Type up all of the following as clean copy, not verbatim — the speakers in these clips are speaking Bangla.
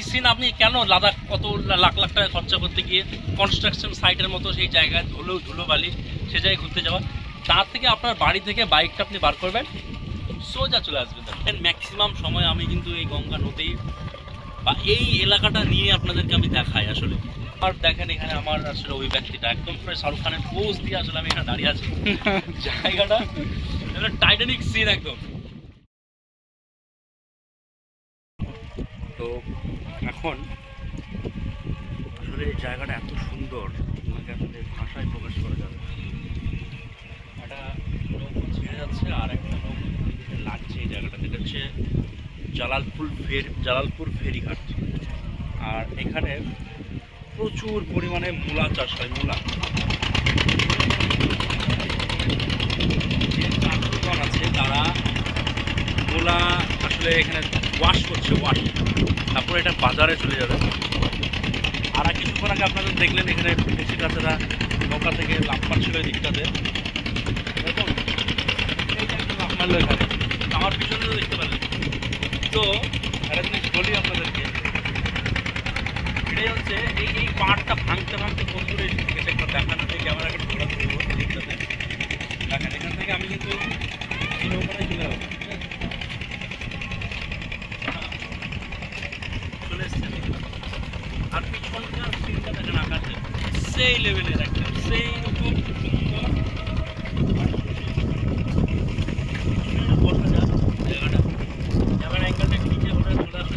সিন আপনি কেন লাদাখ কত লাখ লাখ টাকা খরচা করতে গিয়ে কনস্ট্রাকশন সাইটের মতো সেই জায়গায় ধুলোবালি সে জায়গায় ঘুরতে যাওয়া, তার থেকে আপনার বাড়ি থেকে বাইকটা আপনি বার করবেন, সোজা চলে আসবেন। দেখেন ম্যাক্সিমাম সময় আমি কিন্তু এই গঙ্গা নদী বা এই এলাকাটা নিয়ে আপনাদেরকে আমি দেখাই আসলে। আর দেখেন এখানে আমার আসলে ওই ব্যক্তিটা একদম প্রায় শাহরুখ খানের পোজ দিয়ে আসলে আমি এখানে দাঁড়িয়ে আছি। জায়গাটা টাইটানিক সিন একদম। তো এখন আসলে এই জায়গাটা এত সুন্দর, তোমাকে আসলে ভাষায় প্রকাশ করা যাবে। একটা নৌকো ছেড়ে যাচ্ছে আর একটা নৌকো লাগছে এই জায়গাটা, যেটা হচ্ছে জালালপুর ফেরিঘাট। আর এখানে প্রচুর পরিমাণে মূলা চাষ হয়। মূলা যে চাষিগণ আছে তারা মূলা আসলে এখানে ওয়াশ করছে, তারপরে এটা বাজারে চলে যাবে। আর কিছুক্ষণ আগে আপনাদের দেখলেন এখানে কৃষিকাছেরা নৌকা থেকে লাফ মারছিল এই দিকটাতে, দেখুন এইটা একটু লাফ মারলো এখানে, আমার পিছনেও দেখতে পেলেন। তো একটা জিনিস বলি আপনাদেরকে, এটাই হচ্ছে এই পাহাড়টা ভাঙতে কোন দূরে গেছে একবার দেখানো, যে ক্যামেরাকে ঘোরা করবো দিকটাতে দেখেন। এখান থেকে আমি কিন্তু নৌকাটাই চলে যাবো, চলে এসছে। আর পিছনকার সিনটা দেখেন আকাশে সেই লেভেলের একদম সেই রকম সুন্দর। বসা যায় জায়গাটা, ক্যামেরা অ্যাঙ্গেলটা নিচে ওটা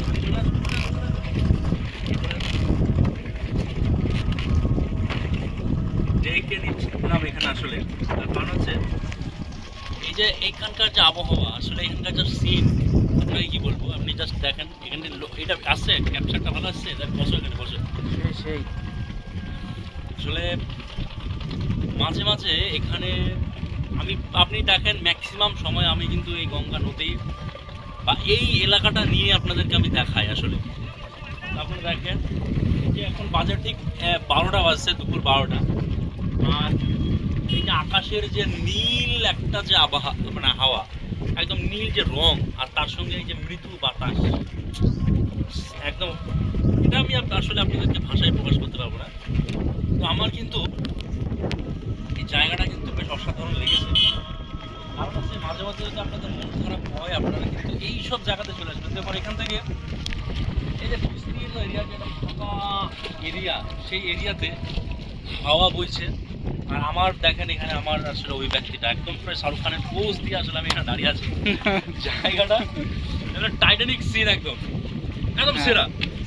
দেখে নিচ্ছিলাম এখানে আসলে। তার কারণ হচ্ছে এই যে এইখানকার যে আবহাওয়া, আসলে এখানকার যে সিন আপনাকে কি বলবো, আপনি জাস্ট দেখেন এখানে এটা আসছে, ক্যাপচারটা ভালো আসছে। বসো এখানে বসো। সেই আসলে মাঝে মাঝে এখানে আপনি দেখেন ম্যাক্সিমাম সময় আমি কিন্তু এই গঙ্গা নদী বা এই এলাকাটা নিয়ে আপনাদেরকে আমি দেখাই আসলে। আপনি দেখেন যে এখন বাজে ঠিক 12টা বাজছে, দুপুর 12টা। আর এই যে আকাশের যে নীল একটা যে মানে হাওয়া, একদম নীল যে রং, আর তার সঙ্গে এই যে মৃদু বাতাস, একদম এটা আমি আসলে আপনাদেরকে ভাষায় প্রকাশ করতে পারবো না। তো আমার কিন্তু এই জায়গাটা কিন্তু বেশ অসাধারণ লেগেছে। কারণ হচ্ছে মাঝে মাঝে যদি আপনাদের মন খারাপ হয়, আপনারা কিন্তু এইসব জায়গাতে চলে আসবেন। দেখুন এখান থেকে এই যে বিস্তীর্ণ এরিয়া, যেটা ফাঁকা এরিয়া, সেই এরিয়াতে হাওয়া বইছে। আর আমার দেখেন এখানে আমার আসলে ওই ব্যক্তিটা একদম প্রায় শাহরুখ খানের পোজ দিয়ে আসলে আমি এখানে দাঁড়িয়ে আছি। জায়গাটা টাইটানিক সিন একদম সেরা।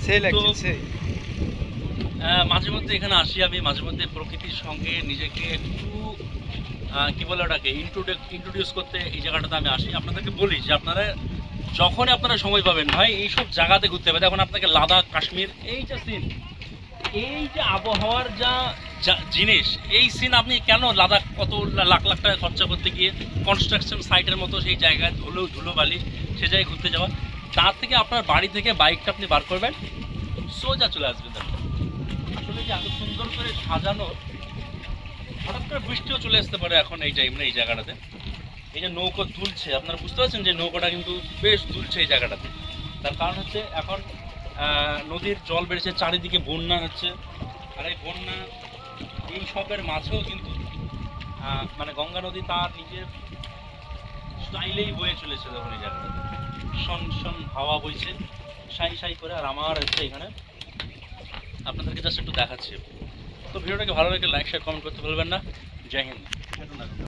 মাঝে মধ্যে এখানে আসি আমি, মাঝে মধ্যে প্রকৃতির সঙ্গে নিজেকে একটু কি বলে ওটাকে ইন্ট্রোডিউস করতে এই জায়গাটাতে আমি আসি। আপনাদেরকে বলি যে আপনারা যখনই আপনারা সময় পাবেন ভাই এইসব জায়গাতে ঘুরতে হবে। এখন আপনাকে লাদাখ, কাশ্মীর, এই যে সিন, এই যে আবহাওয়ার যা জিনিস, এই সিন আপনি কেন লাদাখ কত লাখ লাখ টাকা খরচা করতে গিয়ে কনস্ট্রাকশন সাইটের মতো সেই জায়গায় ধুলোবালি সে জায়গায় ঘুরতে যাওয়া, তার থেকে আপনার বাড়ি থেকে বাইকটা আপনি বার করবেন, সোজা চলে আসবেন। আসলে যে এত সুন্দর করে সাজানো, হঠাৎ করে বৃষ্টিও চলে আসতে পারে এখন এই টাইমে এই জায়গাটাতে। এই যে নৌকো দুলছে, আপনারা বুঝতে পারছেন যে নৌকোটা কিন্তু বেশ দুলছে এই জায়গাটাতে। তার কারণ হচ্ছে এখন নদীর জল বেড়েছে, চারিদিকে বন্যা হচ্ছে। আর এই বন্যা এই সবের মাঝেও কিন্তু মানে গঙ্গা নদী তার নিজের স্টাইলেই বয়ে চলেছে। দেখুন এই জায়গাটাতে শন হাওয়া বইছে সাই করে। আর আমার হচ্ছে এখানে আপনাদেরকে জাস্ট একটু দেখাচ্ছি। তো ভিডিওটাকে ভালো লাগে লাইক শেয়ার কমেন্ট করতে ভুলবেন না। জয় হিন্দ।